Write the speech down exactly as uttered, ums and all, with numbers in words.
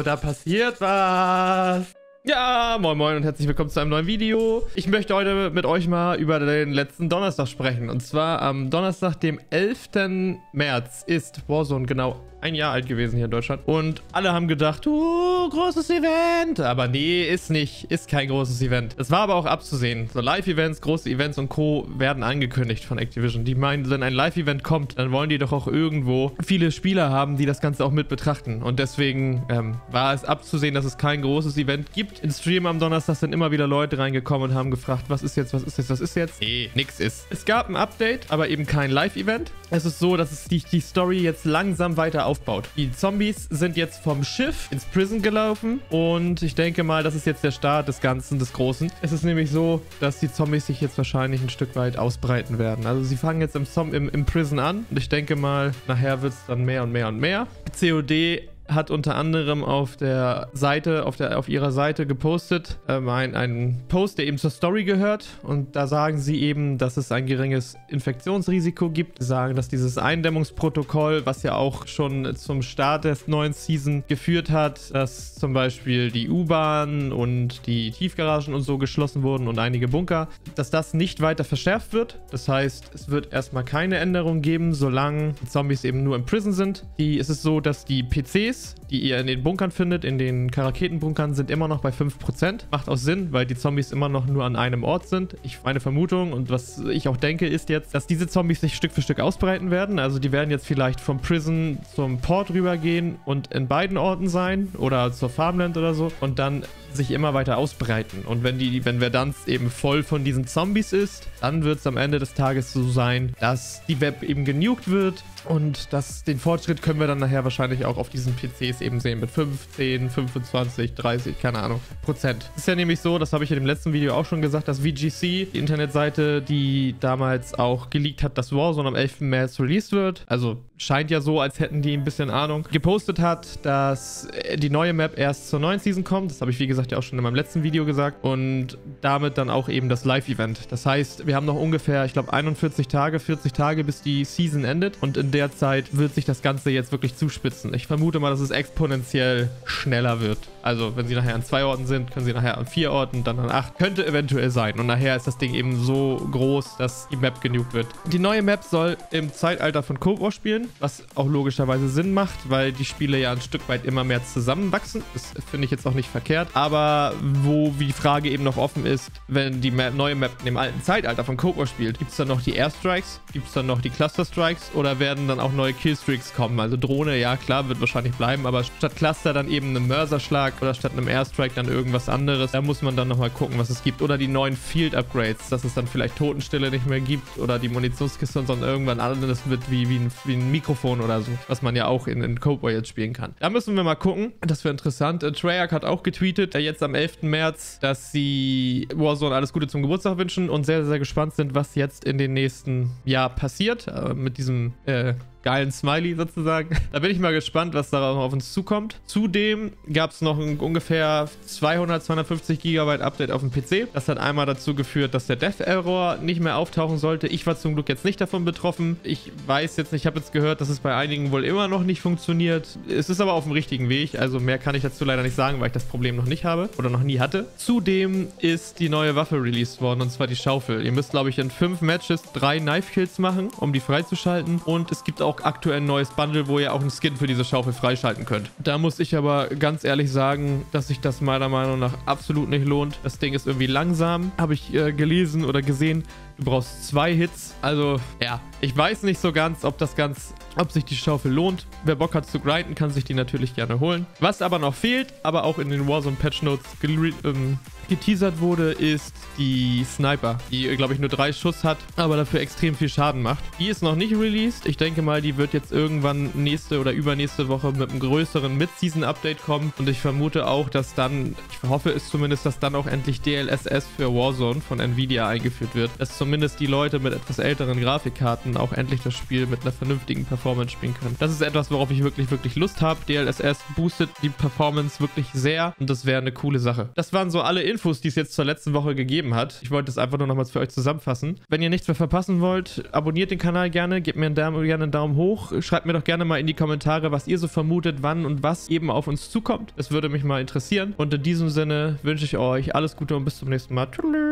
da passiert was. Ja, moin moin und herzlich willkommen zu einem neuen Video. Ich möchte heute mit euch mal über den letzten Donnerstag sprechen. Und zwar am Donnerstag, dem elften März, ist Warzone genau ein Jahr alt gewesen hier in Deutschland. Und alle haben gedacht, uh, großes Event. Aber nee, ist nicht. Ist kein großes Event. Es war aber auch abzusehen. So Live-Events, große Events und Co. werden angekündigt von Activision. Die meinen, wenn ein Live-Event kommt, dann wollen die doch auch irgendwo viele Spieler haben, die das Ganze auch mit betrachten. Und deswegen ähm, war es abzusehen, dass es kein großes Event gibt. In Stream am Donnerstag sind immer wieder Leute reingekommen und haben gefragt, was ist jetzt, was ist jetzt, was ist jetzt? Nee, nix ist. Es gab ein Update, aber eben kein Live-Event. Es ist so, dass es die, die Story jetzt langsam weiter aufbaut. Die Zombies sind jetzt vom Schiff ins Prison gelaufen und ich denke mal, das ist jetzt der Start des Ganzen, des Großen. Es ist nämlich so, dass die Zombies sich jetzt wahrscheinlich ein Stück weit ausbreiten werden. Also sie fangen jetzt im, im, im Prison an und ich denke mal, nachher wird es dann mehr und mehr und mehr. C O D hat unter anderem auf der Seite, auf, der, auf ihrer Seite gepostet, ähm, ein, ein Post, der eben zur Story gehört. Und da sagen sie eben, dass es ein geringes Infektionsrisiko gibt. Sie sagen, dass dieses Eindämmungsprotokoll, was ja auch schon zum Start der neuen Season geführt hat, dass zum Beispiel die U-Bahn und die Tiefgaragen und so geschlossen wurden und einige Bunker, dass das nicht weiter verschärft wird. Das heißt, es wird erstmal keine Änderung geben, solange die Zombies eben nur im Prison sind. Die, ist es so, dass die P Cs, die ihr in den Bunkern findet, in den Karaketenbunkern, sind immer noch bei fünf Prozent. Macht auch Sinn, weil die Zombies immer noch nur an einem Ort sind. Ich, meine Vermutung und was ich auch denke, ist jetzt, dass diese Zombies sich Stück für Stück ausbreiten werden. Also die werden jetzt vielleicht vom Prison zum Port rübergehen und in beiden Orten sein oder zur Farmland oder so und dann sich immer weiter ausbreiten. Und wenn die, wenn Verdansk eben voll von diesen Zombies ist, dann wird es am Ende des Tages so sein, dass die Web eben genukt wird. Und das, den Fortschritt können wir dann nachher wahrscheinlich auch auf diesen P Cs eben sehen mit fünfzehn, fünfundzwanzig, dreißig, keine Ahnung, Prozent. Es ist ja nämlich so, das habe ich in dem letzten Video auch schon gesagt, dass V G C, die Internetseite, die damals auch geleakt hat, dass Warzone am elften März released wird, also scheint ja so, als hätten die ein bisschen Ahnung, gepostet hat, dass die neue Map erst zur neuen Season kommt. Das habe ich, wie gesagt, ja auch schon in meinem letzten Video gesagt. Und damit dann auch eben das Live-Event. Das heißt, wir haben noch ungefähr, ich glaube, einundvierzig Tage, vierzig Tage, bis die Season endet. Und in der Zeit wird sich das Ganze jetzt wirklich zuspitzen. Ich vermute mal, dass es exponentiell schneller wird. Also, wenn sie nachher an zwei Orten sind, können sie nachher an vier Orten, dann an acht. Könnte eventuell sein. Und nachher ist das Ding eben so groß, dass die Map genugt wird. Die neue Map soll im Zeitalter von Cold War spielen, was auch logischerweise Sinn macht, weil die Spiele ja ein Stück weit immer mehr zusammenwachsen. Das finde ich jetzt auch nicht verkehrt. Aber wo die Frage eben noch offen ist, wenn die Map, neue Map in dem alten Zeitalter von Cold War spielt, gibt es dann noch die Airstrikes? Gibt es dann noch die Cluster Strikes? Oder werden dann auch neue Killstreaks kommen? Also Drohne, ja klar, wird wahrscheinlich bleiben, aber statt Cluster dann eben einen Mörserschlag oder statt einem Airstrike dann irgendwas anderes. Da muss man dann nochmal gucken, was es gibt. Oder die neuen Field Upgrades, dass es dann vielleicht Totenstille nicht mehr gibt oder die Munitionskiste, sondern irgendwann anderes wird wie, wie, ein, wie ein Mikrofon oder so, was man ja auch in, in Cold War jetzt spielen kann. Da müssen wir mal gucken. Das wäre interessant. Äh, Treyarch hat auch getweetet, äh, jetzt am elften März, dass sie Warzone alles Gute zum Geburtstag wünschen und sehr, sehr gespannt sind, was jetzt in den nächsten Jahr passiert. Äh, mit diesem äh, geilen Smiley sozusagen. Da bin ich mal gespannt, was da auf uns zukommt. Zudem gab es noch ein ungefähr zweihundert, zweihundertfünfzig Gigabyte Update auf dem P C. Das hat einmal dazu geführt, dass der Death Error nicht mehr auftauchen sollte. Ich war zum Glück jetzt nicht davon betroffen. Ich weiß jetzt nicht, ich habe jetzt gehört, dass es bei einigen wohl immer noch nicht funktioniert. Es ist aber auf dem richtigen Weg. Also mehr kann ich dazu leider nicht sagen, weil ich das Problem noch nicht habe oder noch nie hatte. Zudem ist die neue Waffe released worden und zwar die Schaufel. Ihr müsst, glaube ich, in fünf Matches drei Knife Kills machen, um die freizuschalten. Und es gibt auch aktuell ein neues Bundle, wo ihr auch einen Skin für diese Schaufel freischalten könnt. Da muss ich aber ganz ehrlich sagen, dass sich das meiner Meinung nach absolut nicht lohnt. Das Ding ist irgendwie langsam, habe ich äh, gelesen oder gesehen. Du brauchst zwei Hits. Also, ja, ich weiß nicht so ganz, ob das ganz, ob sich die Schaufel lohnt. Wer Bock hat zu grinden, kann sich die natürlich gerne holen. Was aber noch fehlt, aber auch in den Warzone Patch Notes ähm, geteasert wurde, ist die Sniper, die, glaube ich, nur drei Schuss hat, aber dafür extrem viel Schaden macht. Die ist noch nicht released. Ich denke mal, die wird jetzt irgendwann nächste oder übernächste Woche mit einem größeren Mid-Season-Update kommen. Und ich vermute auch, dass dann, ich hoffe es zumindest, dass dann auch endlich D L S S für Warzone von Nvidia eingeführt wird. Dass zumindest die Leute mit etwas älteren Grafikkarten dann auch endlich das Spiel mit einer vernünftigen Performance spielen können. Das ist etwas, worauf ich wirklich, wirklich Lust habe. D L S S boostet die Performance wirklich sehr und das wäre eine coole Sache. Das waren so alle Infos, die es jetzt zur letzten Woche gegeben hat. Ich wollte es einfach nur nochmals für euch zusammenfassen. Wenn ihr nichts mehr verpassen wollt, abonniert den Kanal gerne, gebt mir einen Daumen, gerne einen Daumen hoch. Schreibt mir doch gerne mal in die Kommentare, was ihr so vermutet, wann und was eben auf uns zukommt. Das würde mich mal interessieren. Und in diesem Sinne wünsche ich euch alles Gute und bis zum nächsten Mal. Tschüss.